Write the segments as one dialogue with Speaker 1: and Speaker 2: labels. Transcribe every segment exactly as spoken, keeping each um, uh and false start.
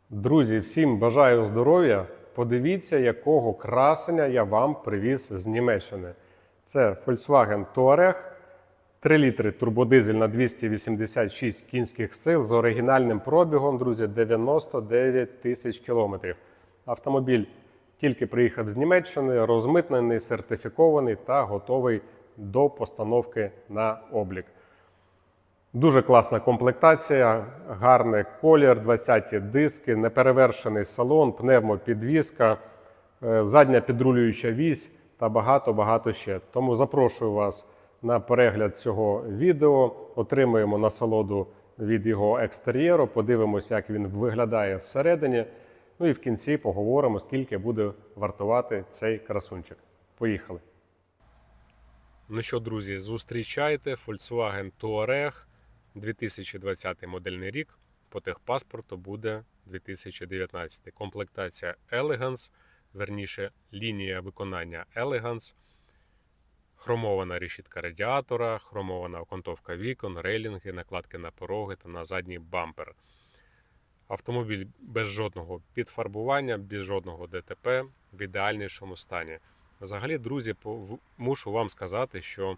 Speaker 1: Друзі, всім бажаю здоров'я! Подивіться, якого красення я вам привіз з Німеччини. Це Volkswagen Touareg, три літри турбодизель на двісті вісімдесят шість кінських сил з оригінальним пробігом, друзі, дев'яносто дев'ять тисяч кілометрів. Автомобіль тільки приїхав з Німеччини, розмитнений, сертифікований та готовий до постановки на облік. Дуже класна комплектація, гарний колір, двадцяті диски, неперевершений салон, пневмопідвізка, задня підрулююча вісь та багато-багато ще. Тому запрошую вас на перегляд цього відео, отримаємо насолоду від його екстер'єру, подивимося, як він виглядає всередині. Ну і в кінці поговоримо, скільки буде вартувати цей красунчик. Поїхали! Ну що, друзі, зустрічайте Volkswagen Touareg. дві тисячі двадцятий модельний рік, по техпаспорту буде дві тисячі дев'ятнадцятий. Комплектація Elegance, верніше лінія виконання Elegance, хромована решітка радіатора, хромована окантовка вікон, рейлінги, накладки на пороги та на задній бампер. Автомобіль без жодного підфарбування, без жодного ДТП, в ідеальнішому стані. Взагалі, друзі, мушу вам сказати, що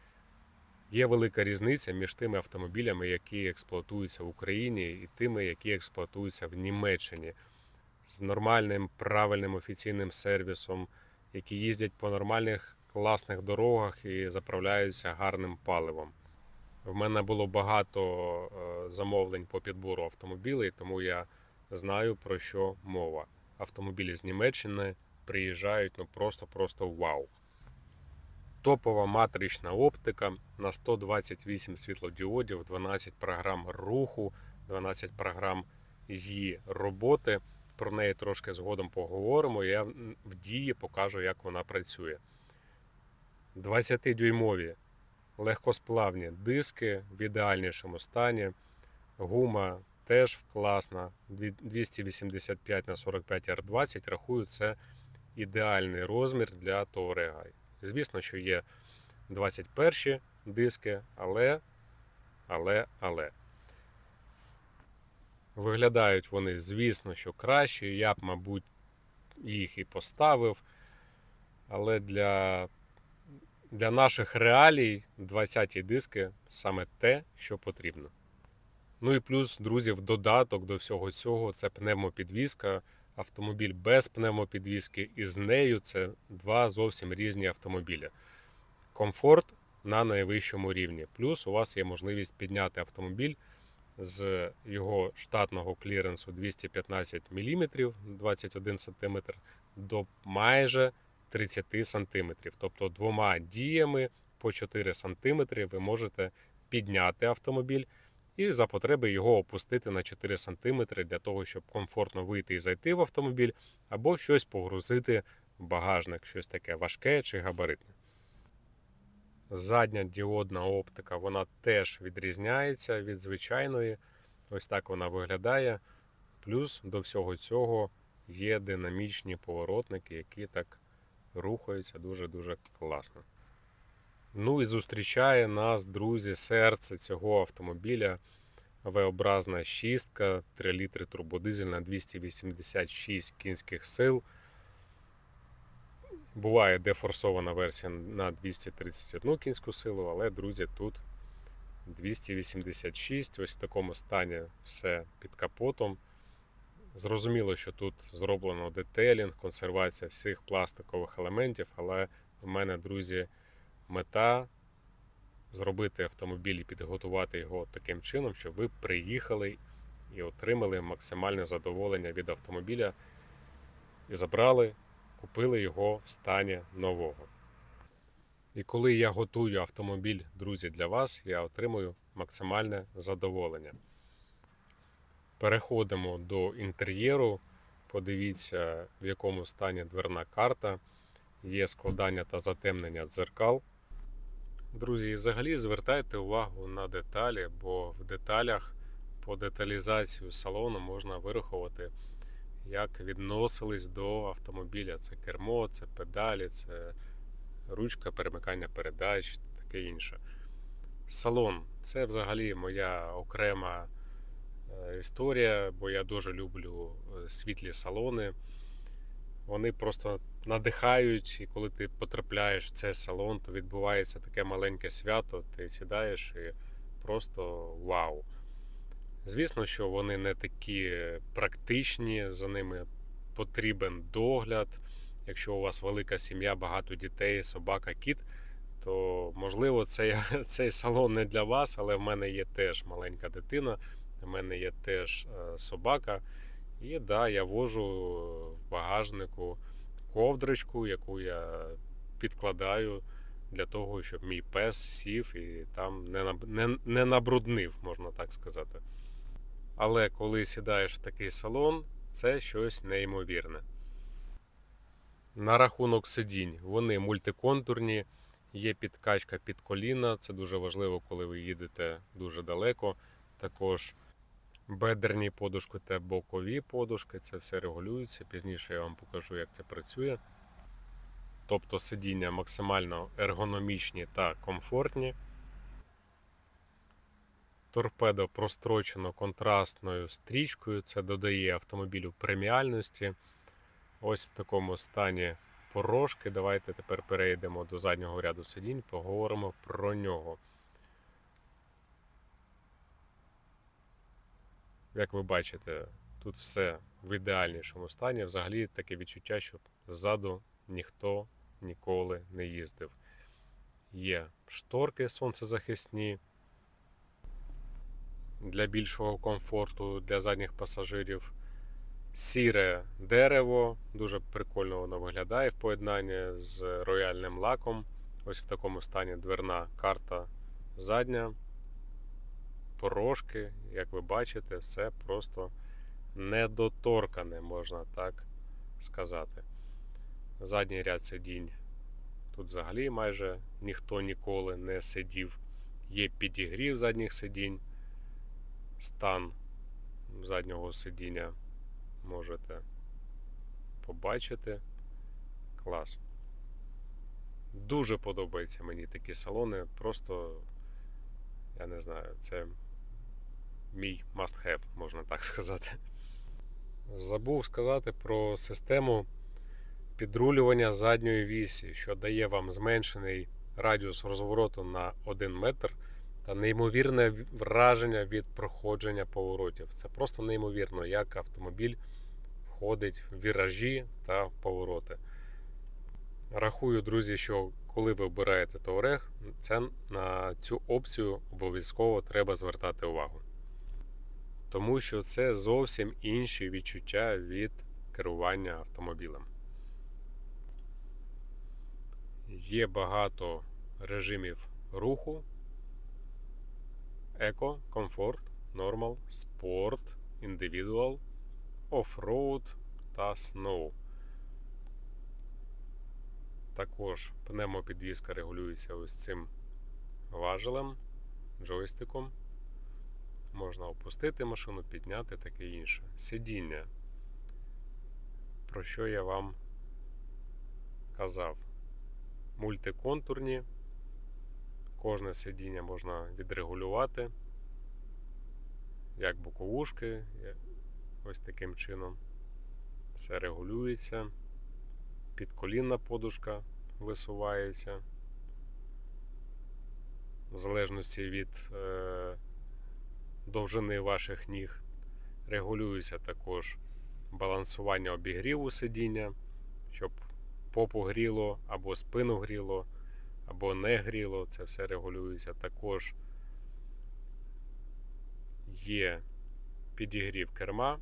Speaker 1: є велика різниця між тими автомобілями, які експлуатуються в Україні, і тими, які експлуатуються в Німеччині. З нормальним, правильним офіційним сервісом, які їздять по нормальних, класних дорогах і заправляються гарним паливом. В мене було багато замовлень по підбору автомобілів, тому я знаю, про що мова. Автомобілі з Німеччини приїжджають ну просто-просто вау. Топова матрична оптика на сто двадцять вісім світлодіодів, дванадцять програм руху, дванадцять програм її роботи. Про неї трошки згодом поговоримо. Я в дії покажу, як вона працює. двадцятидюймові легкосплавні диски в ідеальнішому стані. Гума теж класна. двісті вісімдесят п'ять на сорок п'ять ар двадцять. Рахую, це ідеальний розмір для Touareg. Звісно, що є двадцять перші диски, але, але, але. Виглядають вони, звісно, що краще. Я б, мабуть, їх і поставив. Але для, для наших реалій двадцяті диски саме те, що потрібно. Ну і плюс, друзі, в додаток до всього цього це пневмопідвізка. Автомобіль без пневмопідвізки і з нею це два зовсім різні автомобілі. Комфорт на найвищому рівні. Плюс у вас є можливість підняти автомобіль з його штатного кліренсу двісті п'ятнадцять міліметрів, двадцять один сантиметр, до майже тридцять сантиметрів. Тобто двома діями по чотири сантиметри ви можете підняти автомобіль і за потреби його опустити на чотири сантиметри для того, щоб комфортно вийти і зайти в автомобіль, або щось погрузити в багажник, щось таке важке чи габаритне. Задня діодна оптика, вона теж відрізняється від звичайної. Ось так вона виглядає. Плюс до всього цього є динамічні поворотники, які так рухаються дуже-дуже класно. Ну і зустрічає нас, друзі, серце цього автомобіля. ве-образна шістка, три літри турбодизель на двісті вісімдесят шість кінських сил. Буває дефорсована версія на двісті тридцять одну кінську силу, але, друзі, тут двісті вісімдесят шість. Ось в такому стані все під капотом. Зрозуміло, що тут зроблено детелінг, консервація всіх пластикових елементів, але в мене, друзі, мета зробити автомобіль і підготувати його таким чином, щоб ви приїхали і отримали максимальне задоволення від автомобіля і забрали, купили його в стані нового. І коли я готую автомобіль, друзі, для вас, я отримую максимальне задоволення. Переходимо до інтер'єру. Подивіться, в якому стані дверна карта. Є складання та затемнення дзеркал. Друзі, взагалі звертайте увагу на деталі, бо в деталях по деталізацію салону можна вирахувати, як відносились до автомобіля. Це кермо, це педалі, це ручка перемикання передач, таке інше. Салон – це взагалі моя окрема історія, бо я дуже люблю світлі салони. Вони просто надихають, і коли ти потрапляєш в цей салон, то відбувається таке маленьке свято, ти сідаєш і просто вау. Звісно, що вони не такі практичні, за ними потрібен догляд. Якщо у вас велика сім'я, багато дітей, собака, кіт, то можливо цей, цей салон не для вас, але в мене є теж маленька дитина, в мене є теж собака. І да, я вожу в багажнику ковдрочку, яку я підкладаю для того, щоб мій пес сів і там не, не, не набруднив, можна так сказати. Але коли сідаєш в такий салон, це щось неймовірне. На рахунок сидінь, вони мультиконтурні, є підкачка під коліна, це дуже важливо, коли ви їдете дуже далеко. Також бедерні подушки та бокові подушки, це все регулюється, пізніше я вам покажу, як це працює. Тобто сидіння максимально ергономічні та комфортні. Торпедо прострочено контрастною стрічкою, це додає автомобілю преміальності. Ось в такому стані порожки. Давайте тепер перейдемо до заднього ряду сидінь, поговоримо про нього. Як ви бачите, тут все в ідеальнішому стані. Взагалі таке відчуття, що ззаду ніхто ніколи не їздив. Є шторки сонцезахисні для більшого комфорту для задніх пасажирів. Сіре дерево, дуже прикольно воно виглядає в поєднанні з рояльним лаком. Ось в такому стані дверна карта задня. Порожки, як ви бачите, все просто недоторкане, можна так сказати. Задній ряд сидінь. Тут взагалі майже ніхто ніколи не сидів. Є підігрів задніх сидінь. Стан заднього сидіння можете побачити. Клас. Дуже подобаються мені такі салони. Просто, я не знаю, це мій must have, можна так сказати. Забув сказати про систему підрулювання задньої вісі, що дає вам зменшений радіус розвороту на один метр та неймовірне враження від проходження поворотів. Це просто неймовірно, як автомобіль входить в віражі та повороти. Рахую, друзі, що коли ви обираєте Touareg, це на цю опцію обов'язково треба звертати увагу. Тому що це зовсім інші відчуття від керування автомобілем. Є багато режимів руху: Еко, комфорт, нормал, спорт, індивідуал, оффроуд та сноу. Також пневмопідвізка регулюється ось цим важелем, джойстиком. Можна опустити машину, підняти, таке інше. Сидіння. Про що я вам казав. Мультиконтурні. Кожне сидіння можна відрегулювати. Як боковушки. Ось таким чином. Все регулюється. Підколінна подушка висувається. В залежності від е, довжини ваших ніг. Регулюється також балансування обігріву сидіння, щоб попу гріло, або спину гріло, або не гріло. Це все регулюється. Також є підігрів керма.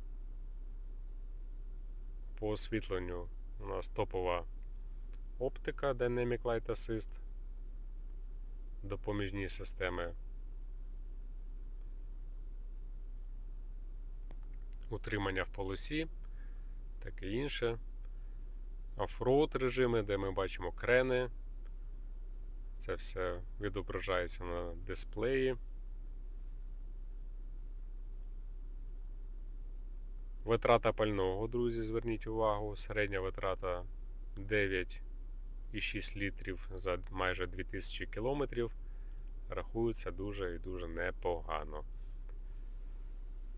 Speaker 1: По освітленню у нас топова оптика Dynamic Light Assist, допоміжні системи утримання в полосі, таке інше. Оффроуд режими, де ми бачимо крени. Це все відображається на дисплеї. Витрата пального, друзі, зверніть увагу. Середня витрата дев'ять і шість літрів за майже дві тисячі кілометрів. Рахується дуже і дуже непогано.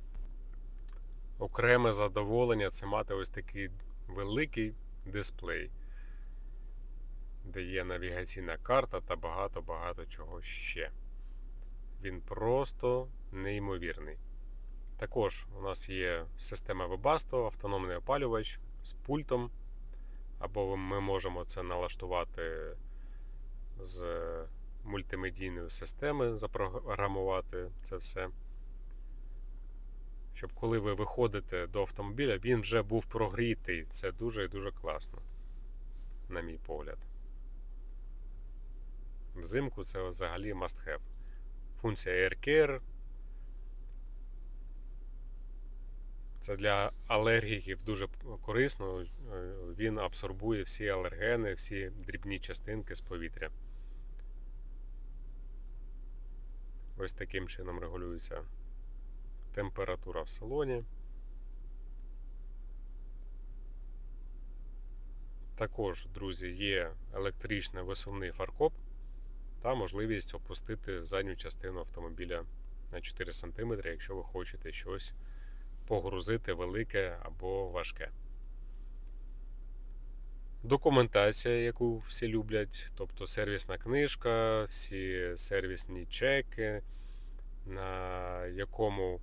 Speaker 1: окреме задоволення це мати ось такий великий дисплей, де є навігаційна карта та багато-багато чого ще. Він просто неймовірний. Також у нас є система Webasto, автономний опалювач з пультом, або ми можемо це налаштувати з мультимедійної системи, запрограмувати це все. Щоб коли ви виходите до автомобіля, він вже був прогрітий. Це дуже і дуже класно, на мій погляд. Взимку це взагалі must have. Функція Air Care. Це для алергіків дуже корисно. Він абсорбує всі алергени, всі дрібні частинки з повітря. Ось таким чином регулюється температура в салоні. Також, друзі, є електричний висувний фаркоп та можливість опустити задню частину автомобіля на чотири сантиметри, якщо ви хочете щось погрузити велике або важке. Документація, яку всі люблять, тобто сервісна книжка, всі сервісні чеки, на якому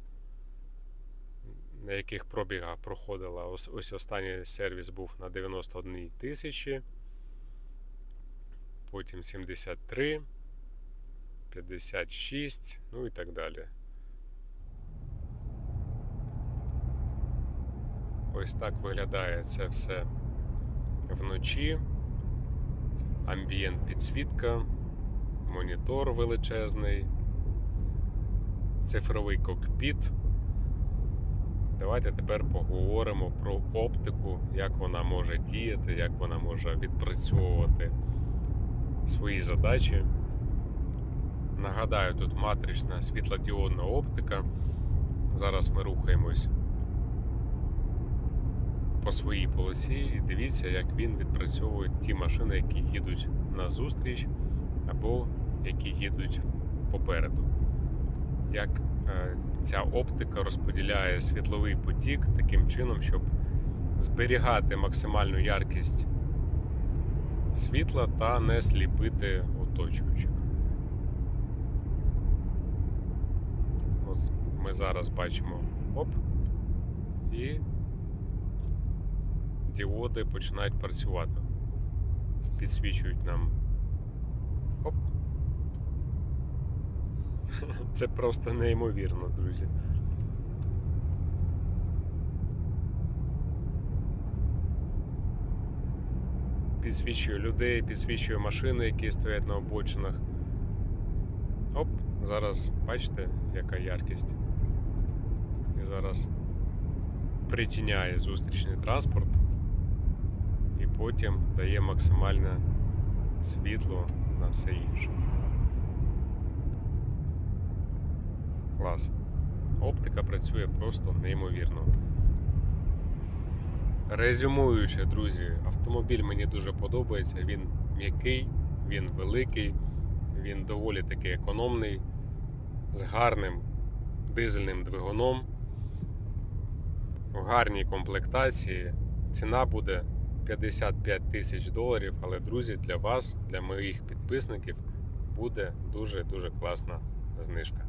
Speaker 1: на яких пробігах проходила. Ось, ось останній сервіс був на дев'яносто одній тисячі, потім сімдесят три, п'ятдесят шість, ну і так далі. Ось так виглядає це все вночі. Амбієнт підсвітка, монітор величезний, цифровий кокпіт. Давайте тепер поговоримо про оптику, як вона може діяти, як вона може відпрацьовувати свої задачі. Нагадаю, тут матрична світлодіодна оптика. Зараз ми рухаємось по своїй полосі і дивіться, як він відпрацьовує ті машини, які їдуть назустріч або які їдуть попереду. Як е, ця оптика розподіляє світловий потік таким чином, щоб зберігати максимальну яркість світла та не сліпити оточуючих. Ось ми зараз бачимо оп, і діоди починають працювати. Підсвічують нам. Оп. Це просто неймовірно, друзі. Підсвічує людей, підсвічує машини, які стоять на обочинах. Оп, зараз бачите, яка яркість. І зараз притіняє зустрічний транспорт і потім дає максимальне світло на все інше. Клас. Оптика працює просто неймовірно. Резюмуючи, друзі, автомобіль мені дуже подобається. Він м'який, він великий, він доволі таки економний, з гарним дизельним двигуном, в гарній комплектації. Ціна буде п'ятдесят п'ять тисяч доларів, але, друзі, для вас, для моїх підписників буде дуже-дуже класна знижка.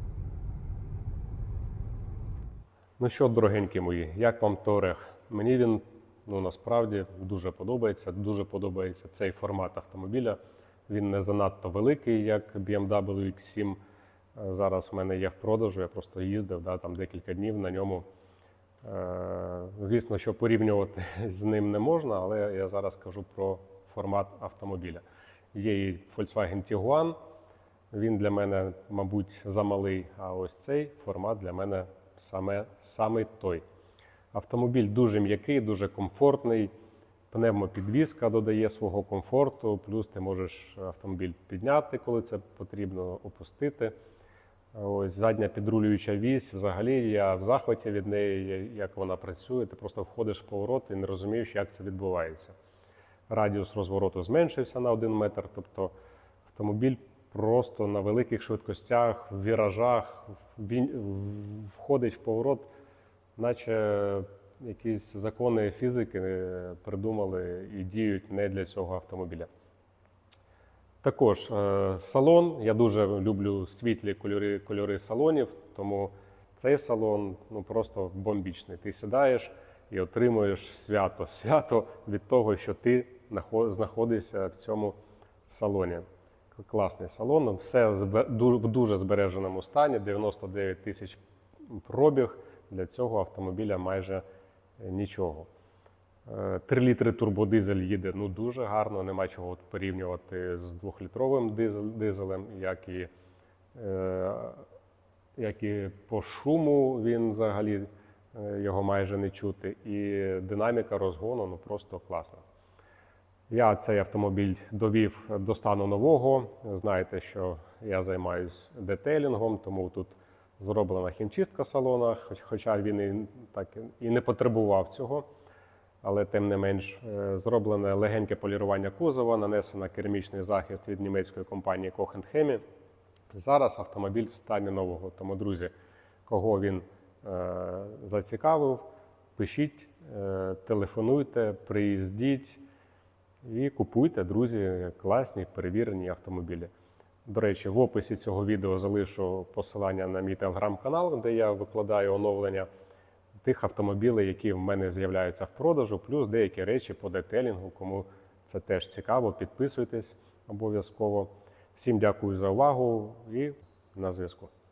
Speaker 1: Ну що, дорогенькі мої, як вам Touareg? Мені він, ну, насправді дуже подобається. Дуже подобається цей формат автомобіля. Він не занадто великий, як бі ем дабл ю ікс сім. Зараз в мене є в продажу, я просто їздив, да, там декілька днів на ньому. Звісно, що порівнювати з ним не можна, але я зараз кажу про формат автомобіля. Є і Volkswagen Tiguan, він для мене, мабуть, замалий, а ось цей формат для мене саме, саме той. Автомобіль дуже м'який, дуже комфортний, пневмопідвізка додає свого комфорту, плюс ти можеш автомобіль підняти, коли це потрібно, опустити. Ось задня підрулююча вісь, взагалі я в захваті від неї, як вона працює, ти просто входиш в поворот і не розумієш, як це відбувається. Радіус розвороту зменшився на один метр, тобто автомобіль просто на великих швидкостях, в віражах, він входить в поворот наче якісь закони фізики е, придумали і діють не для цього автомобіля. Також е, салон. Я дуже люблю світлі кольори, кольори салонів, тому цей салон ну, просто бомбічний. Ти сідаєш і отримуєш свято. Свято від того, що ти знаходишся в цьому салоні. Класний салон, все в дуже збереженому стані, дев'яносто дев'ять тисяч пробіг, для цього автомобіля майже нічого. три літри турбодизель їде ну, дуже гарно, нема чого порівнювати з двохлітровим дизелем, як і, е, як і по шуму він взагалі його майже не чути, і динаміка розгону ну, просто класна. Я цей автомобіль довів до стану нового. Знаєте, що я займаюся детейлінгом, тому тут зроблена хімчистка салона, хоча він і, так, і не потребував цього. Але тим не менш зроблене легеньке полірування кузова, нанесено керамічний захист від німецької компанії Koch енд Chemie. Зараз автомобіль в стані нового. Тому, друзі, кого він е, зацікавив, пишіть, е, телефонуйте, приїздіть і купуйте, друзі, класні перевірені автомобілі. До речі, в описі цього відео залишу посилання на мій телеграм-канал, де я викладаю оновлення тих автомобілів, які в мене з'являються в продажу, плюс деякі речі по детейлінгу. Кому це теж цікаво, підписуйтесь обов'язково. Всім дякую за увагу і на зв'язку.